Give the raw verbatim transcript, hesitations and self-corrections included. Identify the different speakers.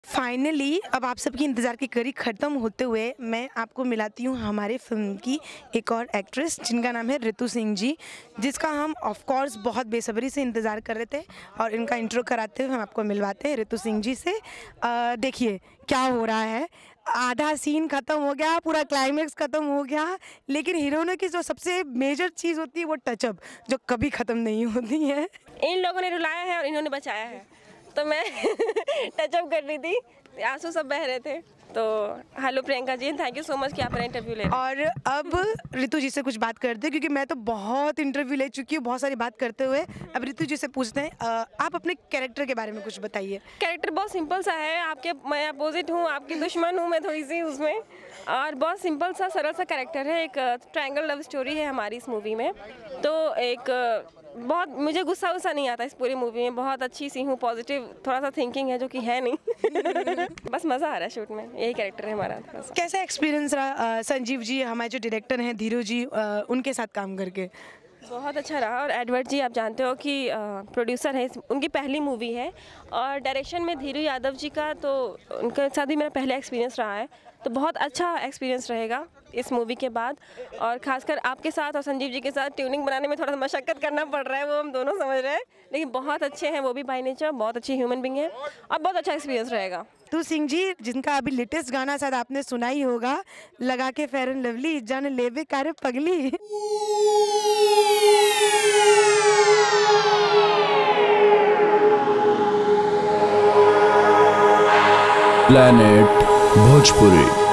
Speaker 1: Finally अब आप सबकी इंतज़ार की कड़ी ख़त्म होते हुए मैं आपको मिलाती हूँ हमारे फिल्म की एक और एक्ट्रेस जिनका नाम है रितु सिंह जी, जिसका हम ऑफ कोर्स बहुत बेसब्री से इंतज़ार कर रहे थे और इनका इंट्रो कराते हुए हम आपको मिलवाते हैं रितु सिंह जी से। देखिए क्या हो रहा है, आधा सीन ख़त्म हो गया, पूरा क्लाइमेक्स ख़त्म हो गया, लेकिन हीरोइनों की जो सबसे मेजर चीज़ होती है वो टचअप, जो कभी ख़त्म नहीं होती है।
Speaker 2: इन लोगों ने रुलाया है और इन्होंने बचाया है, तो मैं टचअप कर रही थी, आंसू सब बह रहे थे। तो hello Priyanka ji, thank you so much कि आप मेरा इंटरव्यू ले रहे हैं।
Speaker 1: और अब रितु जी से कुछ बात करते हैं, क्योंकि मैं तो बहुत इंटरव्यू ले चुकी हूँ बहुत सारी बात करते हुए। अब रितु जी से पूछते हैं, आप अपने कैरेक्टर के बारे में कुछ बताइए।
Speaker 2: कैरेक्टर बहुत सिंपल सा है, आपके मैं अपोजिट हूँ, आपकी दुश्मन हूँ मैं थोड़ी सी उसमें, और बहुत सिंपल सा सरल सा कैरेक्टर है। एक ट्रायंगल लव स्टोरी है हमारी इस मूवी में। तो एक बहुत मुझे गुस्सा वुस्सा नहीं आता इस पूरी मूवी में, बहुत अच्छी सी हूँ, पॉजिटिव थोड़ा सा थिंकिंग है जो कि है नहीं। बस मज़ा आ रहा है शूट में, यही कैरेक्टर है हमारा। थोड़ा सा
Speaker 1: कैसा एक्सपीरियंस रहा संजीव जी हमारे जो डायरेक्टर हैं धीरू जी, आ, उनके साथ काम करके?
Speaker 2: बहुत अच्छा रहा। और एडवर्ड जी आप जानते हो कि प्रोड्यूसर हैं, उनकी पहली मूवी है, और डायरेक्शन में धीरू यादव जी का, तो उनके साथ ही मेरा पहला एक्सपीरियंस रहा है, तो बहुत अच्छा एक्सपीरियंस रहेगा इस मूवी के बाद। और खासकर आपके साथ और संजीव जी के साथ ट्यूनिंग बनाने में थोड़ा सा मशक्क़त करना पड़ रहा है, वो हम दोनों समझ रहे हैं, लेकिन बहुत अच्छे हैं वो भी बाय नेचर, बहुत अच्छे ह्यूमन बीइंग हैं, और बहुत अच्छा एक्सपीरियंस रहेगा।
Speaker 1: रितु सिंह जी, जिनका अभी लेटेस्ट गाना शायद आपने सुना ही होगा, लगा के फेयर एंड लवली जान लेवे कारे पगली।
Speaker 3: प्लैनेट भोजपुरी।